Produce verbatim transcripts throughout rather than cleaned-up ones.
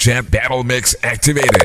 Champ Battle Mix activated.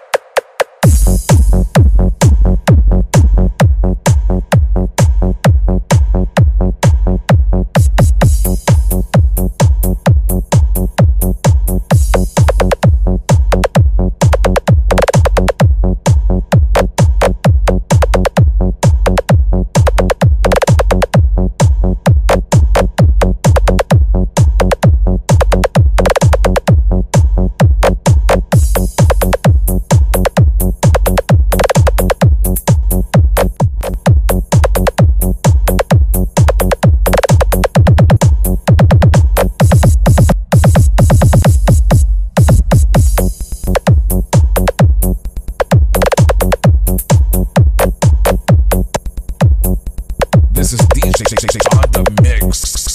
This is D J on the mix.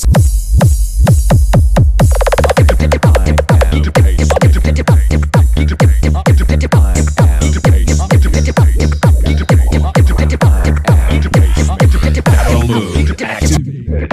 Battle mode activated.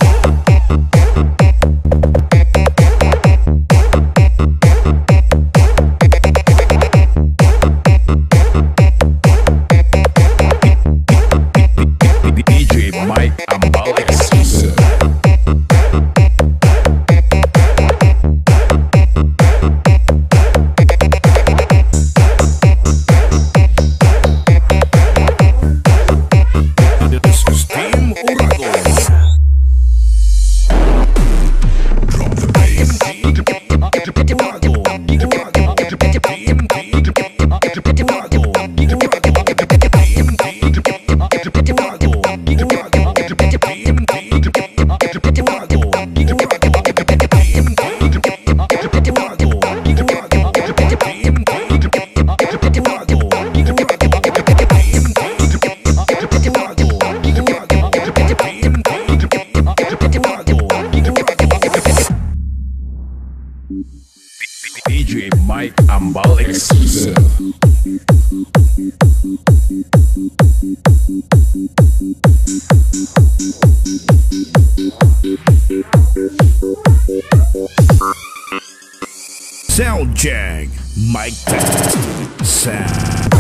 D J Mike Ambal exclusive. Sound Jag, Mike Test, Sound.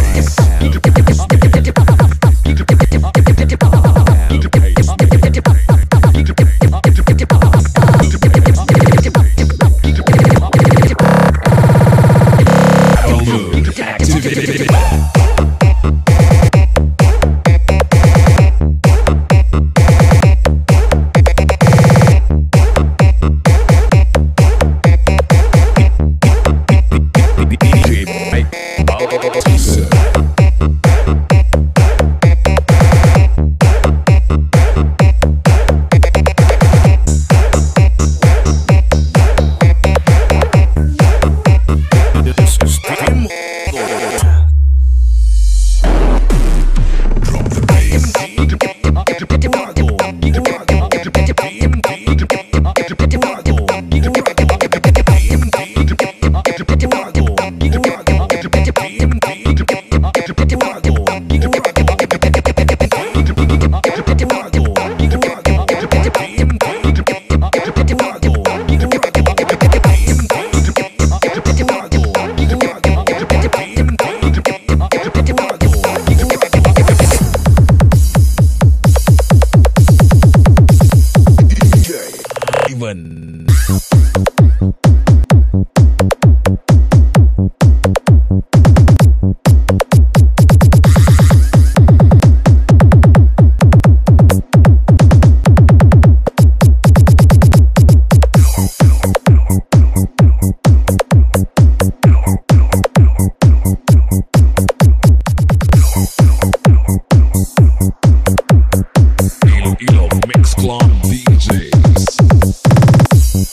Mix Clone D Js.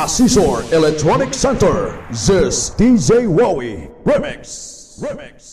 Assessor Electronic Center, this D J Wowie Remix. Remix.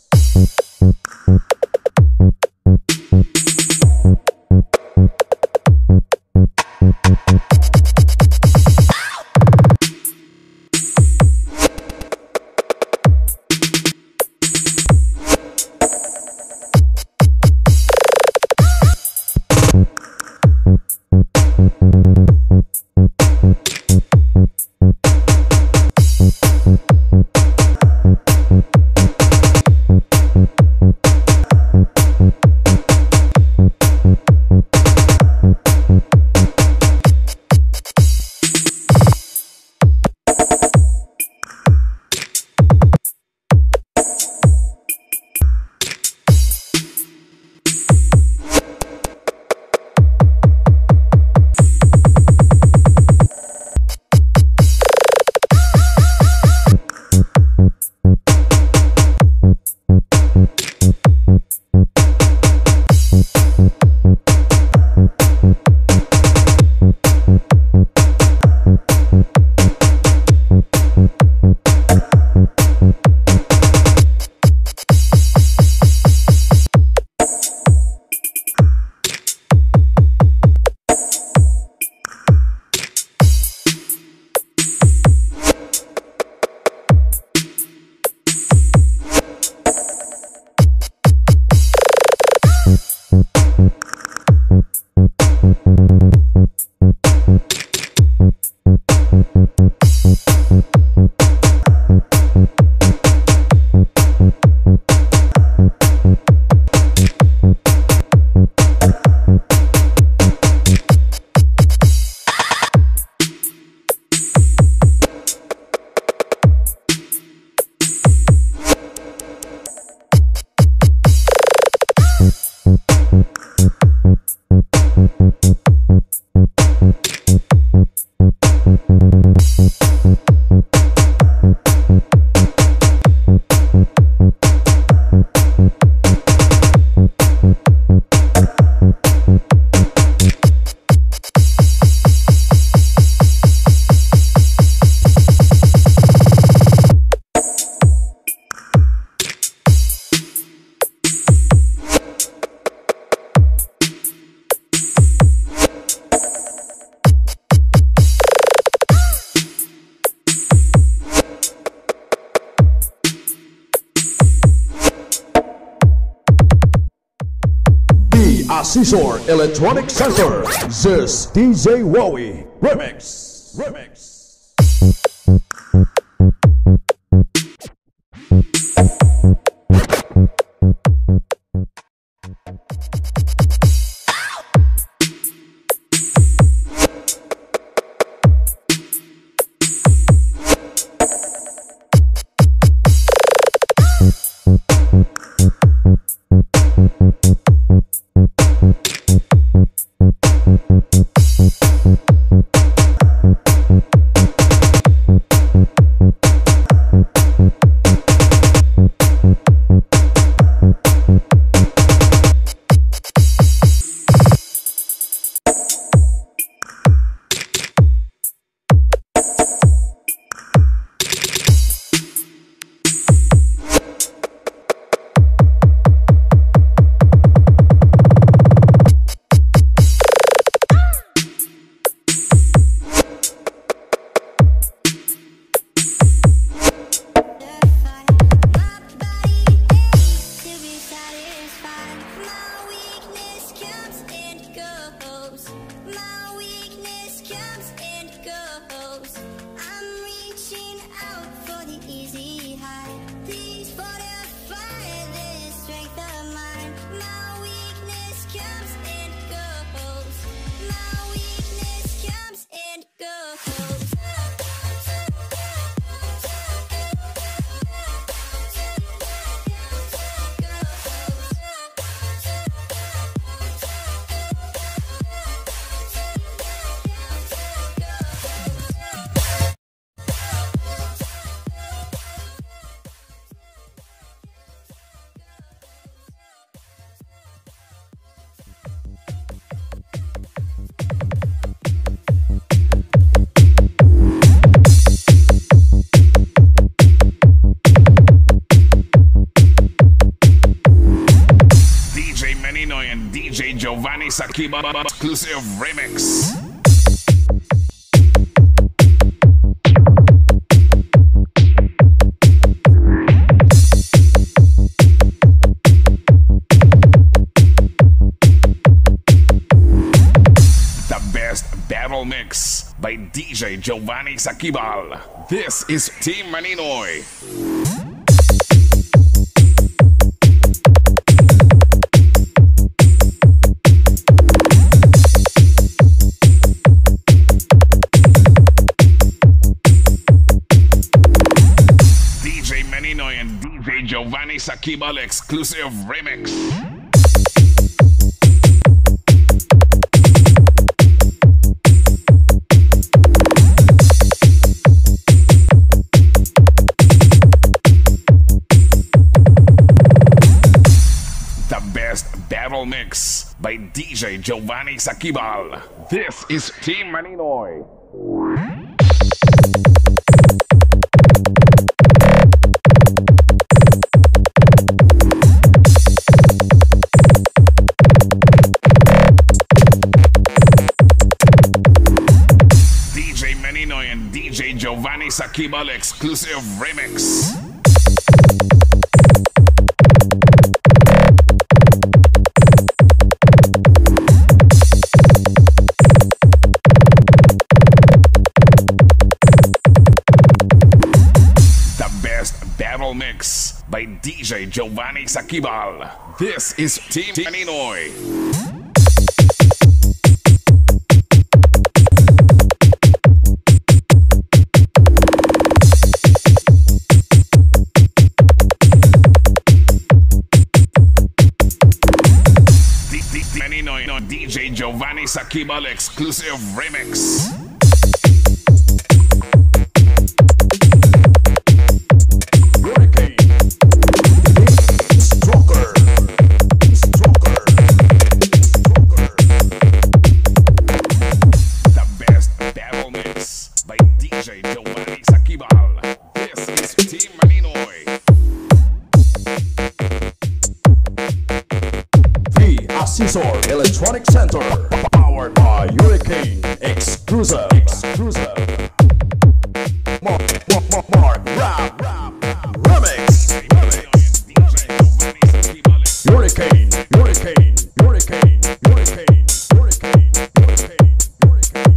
Assessor Electronic Center, this D J Wowie Remix. Remix. Giovanni Sakiba exclusive remix. The best battle mix by D J Giovanni Sakibal. This is Team Maninoy. And D J Giovanni Sakibal exclusive remix. The best battle mix by D J Giovanni Sakibal. This is Team Maninoy. And D J Giovanni Sakibal exclusive remix. The best battle mix by D J Giovanni Sakibal. This is Team Maninoy. D J Giovanni Sakibal exclusive remix. Stroker. Stroker. Stroker. The best battle mix by D J Giovanni Sakibal. This is Team Maninoy. Assessor Electronic Center, powered by Hurricane Exclusive. Exclusive. Mark, Mark, Mark, Mark, rap, rap, remix. Hurricane, Hurricane, Hurricane, Hurricane, Hurricane, Hurricane, Hurricane.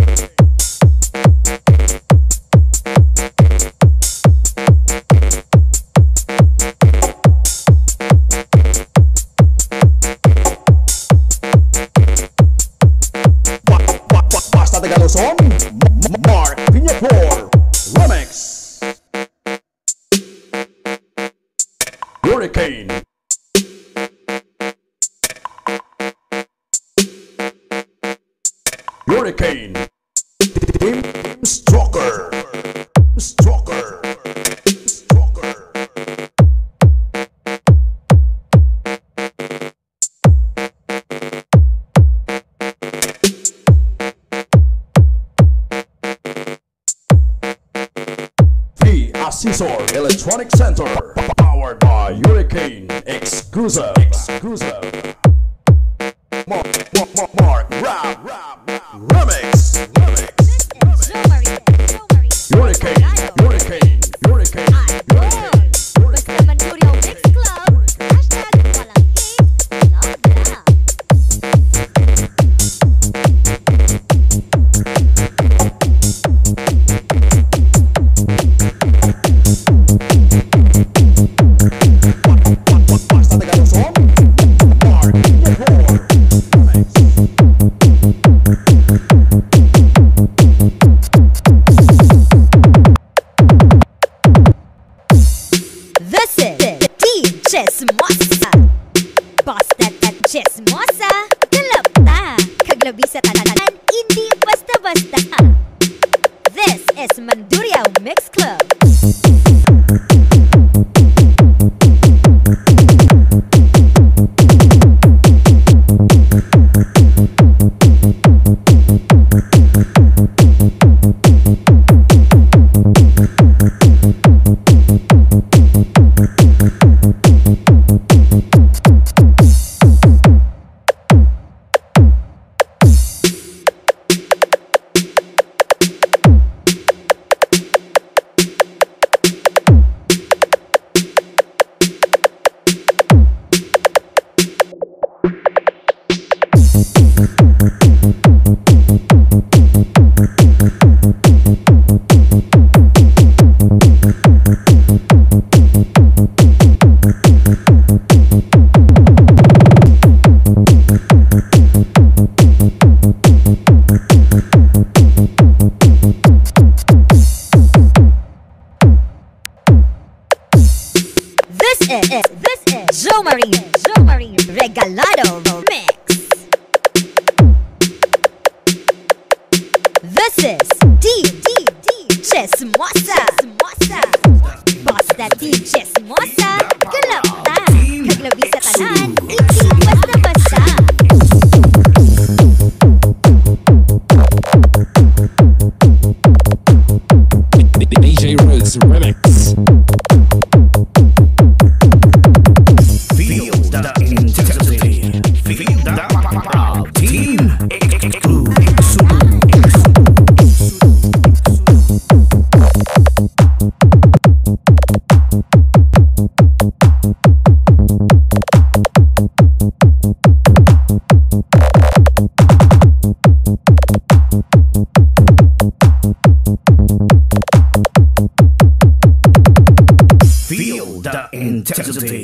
Son Mark Piñapor remix. Hurricane. Hurricane. Team Stroker. Stroker. Stroker. Assessor Electronic Center, powered by Hurricane Exclusive. Exclusive. Mark, Mark, Mark, Mark, rap, rap, remix. Remix. Hurricane, Hurricane, Hurricane, Hurricane. Basta Mandurio Mix Club. Hashtag walang hate, love love. Chismosa Busted at chismosa Galap ta Kaglabi sa tananan Hindi basta-basta This is Mandurio Mix Club. D D D Chismosa Basta D Chismosa Kalapta Kaglabi sa tanan Iti basta-basta D J Roots Remix. Feel the intensity. Feel the power. Team Exudu. Feel the intensity.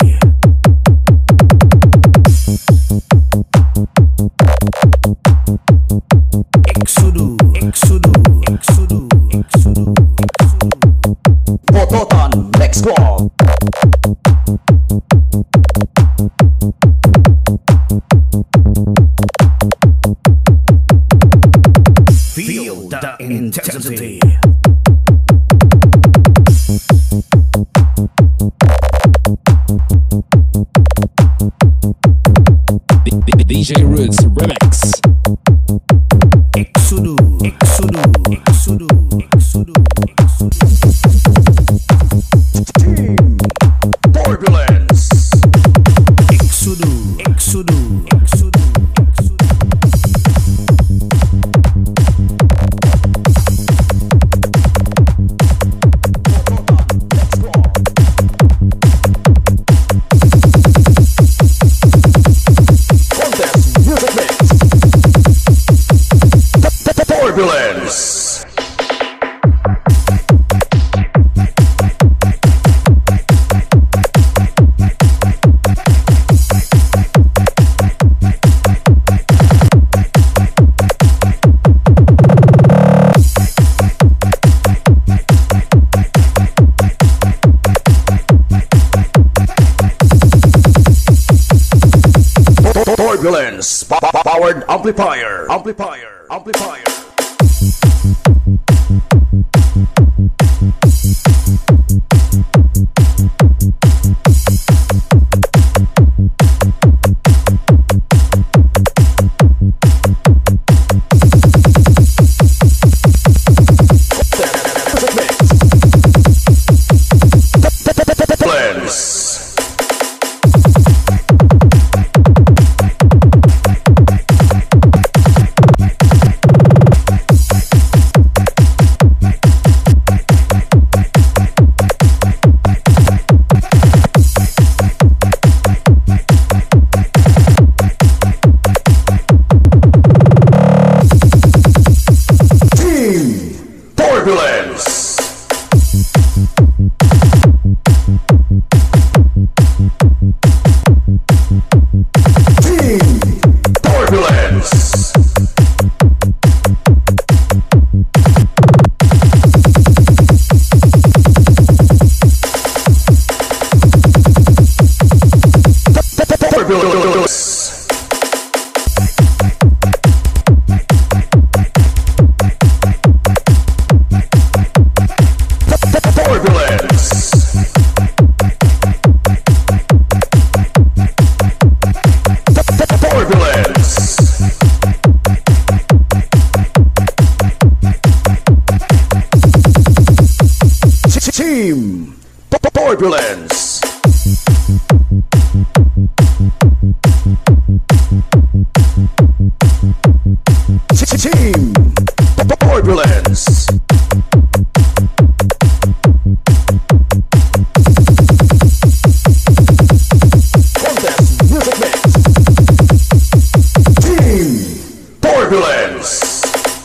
Exudu, exudu, exudu, exudu, exudu. Bototan Next Club. Feel the intensity. D J Roots Remix. Exudu, exudu, exudu, exudu, exudu. Team Turbulence. Exudu, exudu, exudu, exudu. Contest Music Mix. Turbulence. Turbulence. Pa- pa- Powered amplifier. Amplifier. Amplifier. Music Mix. Turbulence. Team Turbulence. Team Turbulence. Turbulence. Turbulence. Turbulence. Team Turbulence. Team Turbulence. Contest Music Mix. Team Turbulence.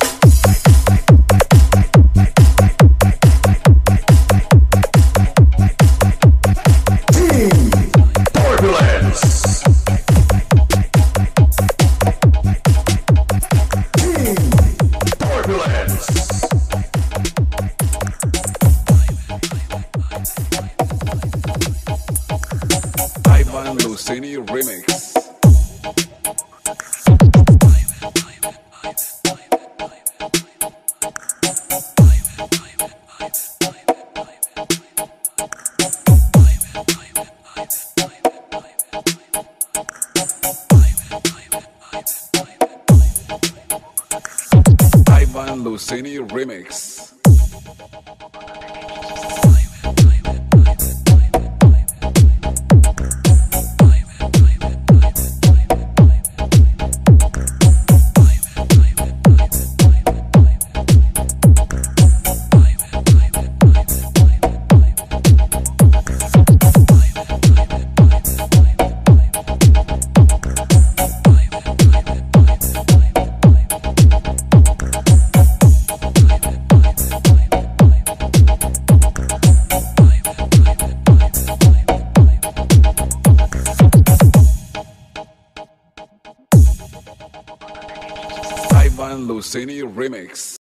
Team Turbulence. Team Turbulence. Ivan Lucini Remix. Lucini Remix. Lucini Remix.